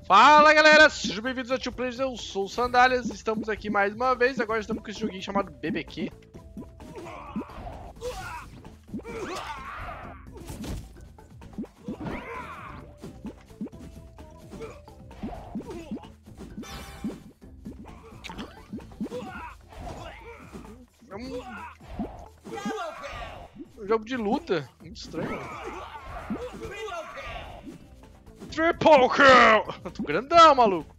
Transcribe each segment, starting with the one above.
Fala galera, sejam bem-vindos ao Tio Players, eu sou o Sandálias, estamos aqui mais uma vez, agora estamos com esse joguinho chamado BBQ. É um jogo de luta, muito estranho, mano. Triple Kill! Tô grandão, maluco.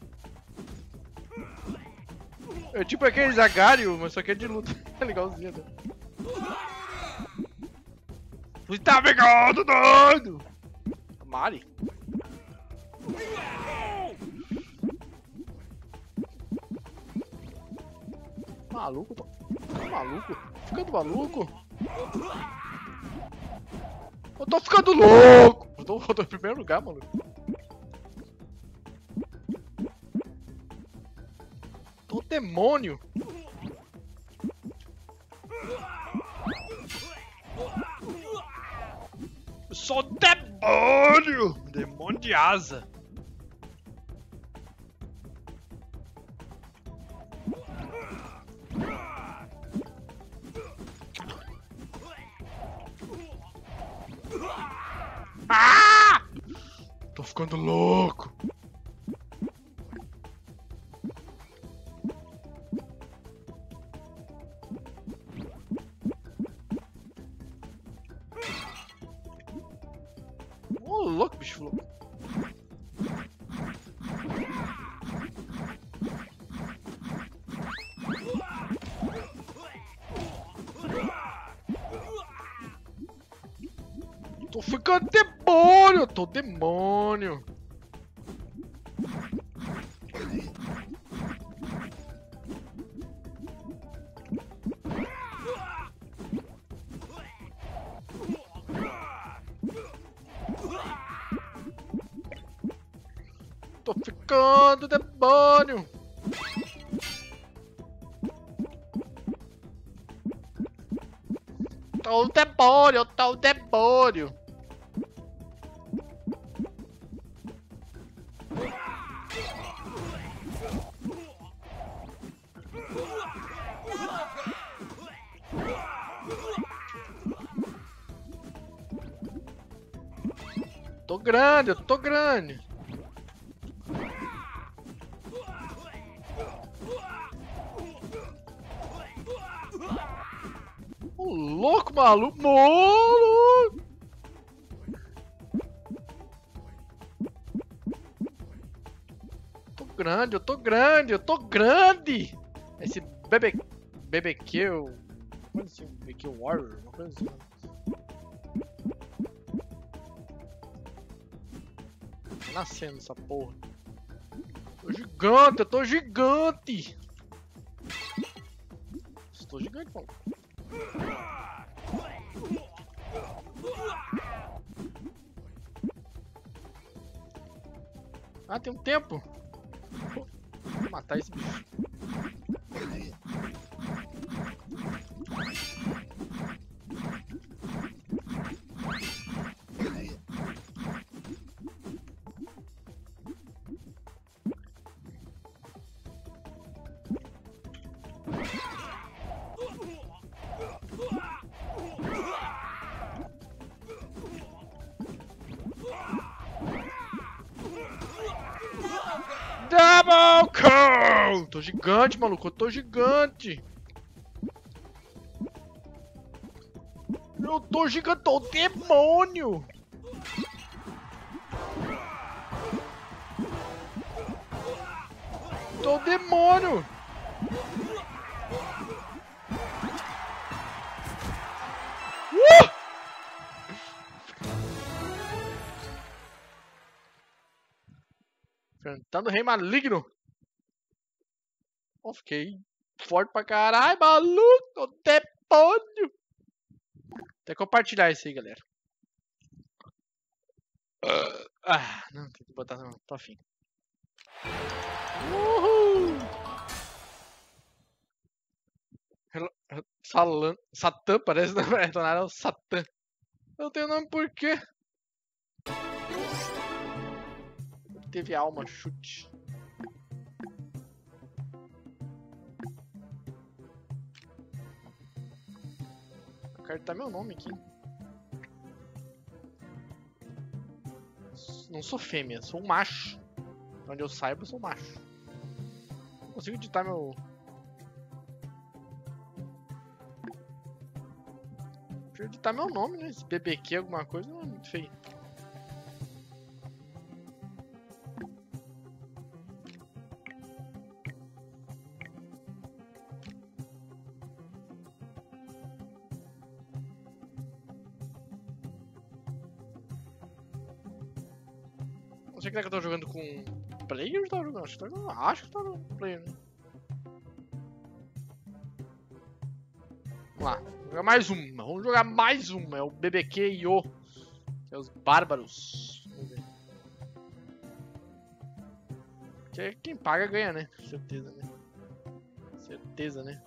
É tipo aquele Zagario, mas só que é de luta. É legalzinho, né? Você tá pegando, doido! Mari. Maluco, tô maluco. Ficando maluco. Eu tô ficando louco! Eu tô em primeiro lugar, maluco. Tô demônio! Eu sou demônio! Demônio de asa! Ah! Tô ficando louco! Ô, louco, bicho louco! Tô ficando demônio! Tô demônio! Tô ficando demônio! Tô demônio! Tô demônio! Tô grande, eu tô grande! Ô, louco, maluco! Maluco! Tô grande, eu tô grande, eu tô grande! Esse BBQ, como assim? BBQ Warrior, uma coisa assim. Tá nascendo essa porra. Tô gigante, eu tô gigante! Estou gigante, maluco. Ah, tem um tempo. Vou matar esse bicho. Double Kill! Tô gigante, maluco, eu tô gigante! Eu tô gigante, tô demônio! Tô demônio! Enfrentando o Rei Maligno! Oh, fiquei forte pra caralho, maluco! Tô demônio! Até compartilhar isso aí, galera. Não, tem que botar não, tô afim. Uhul! Satã parece, não é? É o Satã. Eu tenho nome por quê? teve alma, chute. Eu quero editar meu nome aqui. Não sou fêmea, sou um macho. Onde eu saiba, eu sou macho. Não consigo editar meu... Deixa eu editar meu nome, né? Esse BBQ alguma coisa não é muito feio. Não sei que eu tô jogando com player ou tá jogando? Acho que tá jogando com player, né? Vamos lá, vamos jogar mais uma. Vamos jogar mais uma. É o BBQ Yo. Que é os bárbaros. Vamos ver. Porque quem paga ganha, né? Certeza, né? Certeza, né?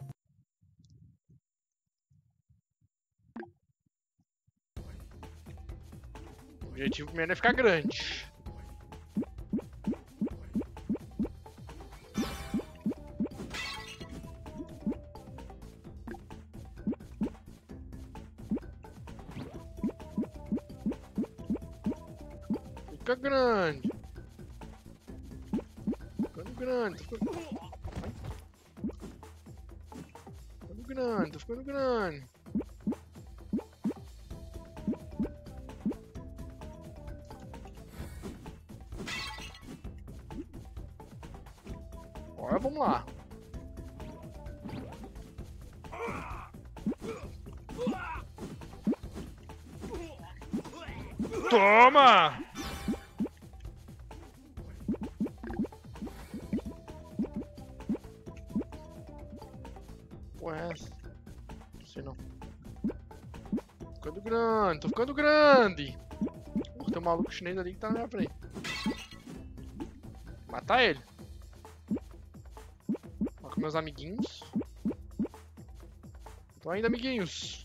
O objetivo primeiro é ficar grande. Fica grande. Ficando grande. Ficando grande. Tô ficando grande. Agora vamos lá. Toma! Porra é essa? Não sei não. Ficando grande, tô ficando grande. Tem um maluco chinês ali que tá na minha frente. Matar ele. Ó, com meus amiguinhos. Tô ainda, amiguinhos.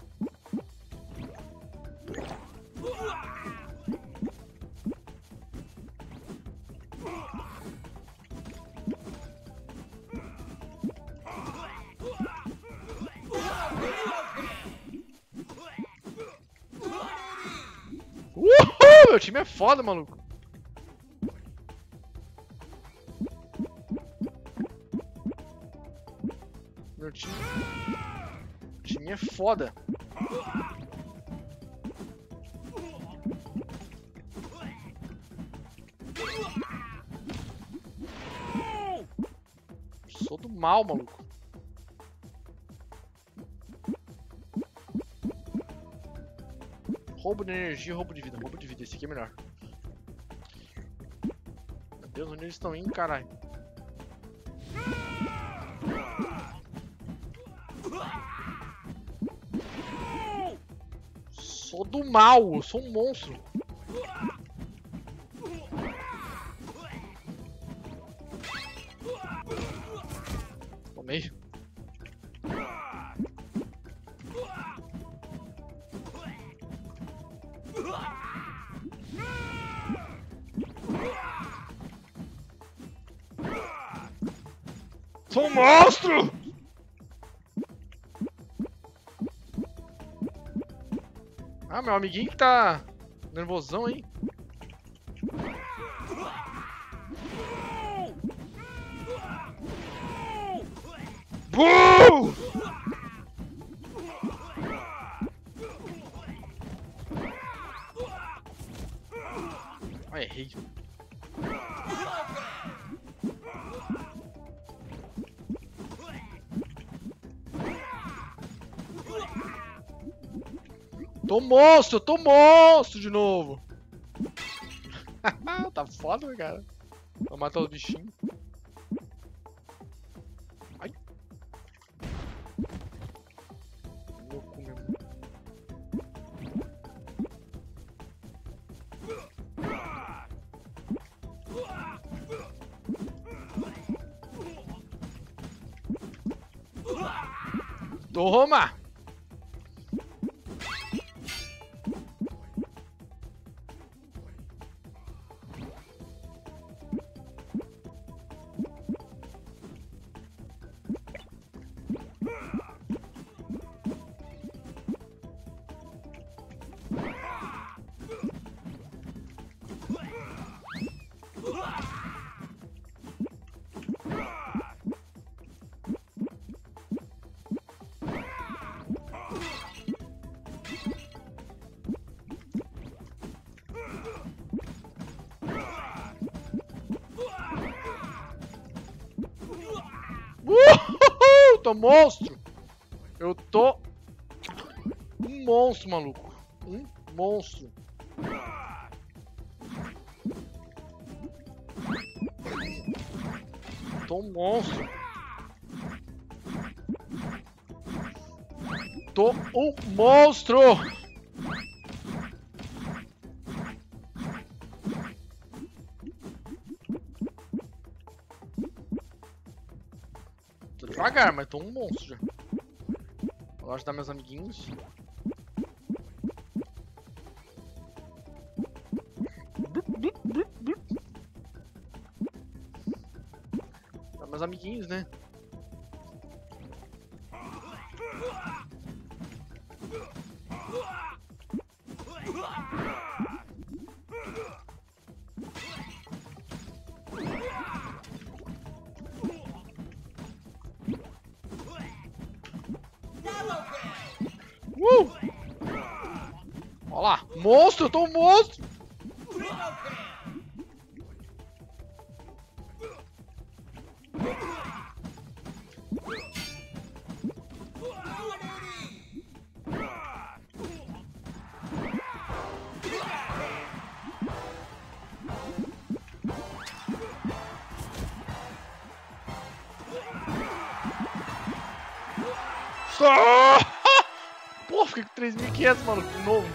Uhul! Meu time é foda, maluco. Meu time é foda. Sou do mal, maluco. Roubo de energia, roubo de vida. Roubo de vida, esse aqui é melhor. Meu Deus, onde eles estão indo, caralho? Sou do mal, eu sou um monstro. Tomei. Sou um monstro! Ah, meu amiguinho que tá nervosão, hein? Buu! Ah, errei. Tô monstro de novo. Tá foda, cara. Vou matar os bichinhos. Ai. Meu cu mesmo. Toma! tô monstro. Eu tô um monstro, maluco. Um monstro. Tô um monstro. Tô um monstro. Tô devagar, mas tô um monstro já. Vou ajudar meus amiguinhos. Ajudar meus amiguinhos, né? Olha lá, monstro, eu tô um monstro. Pô, fiquei com 3.500, maluco, de novo.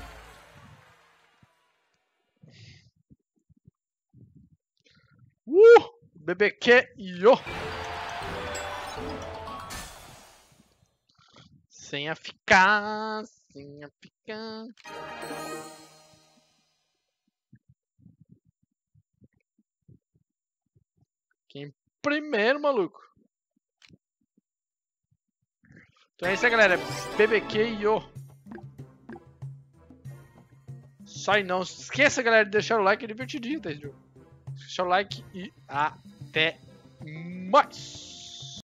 BBQ, yo. Sem a ficar, sem a ficar. Quem primeiro, maluco? Então é isso aí, galera. BBQ, yo. Sai não. Esqueça, galera, de deixar o like. É divertidinho, tá? Deixa o like e até mais.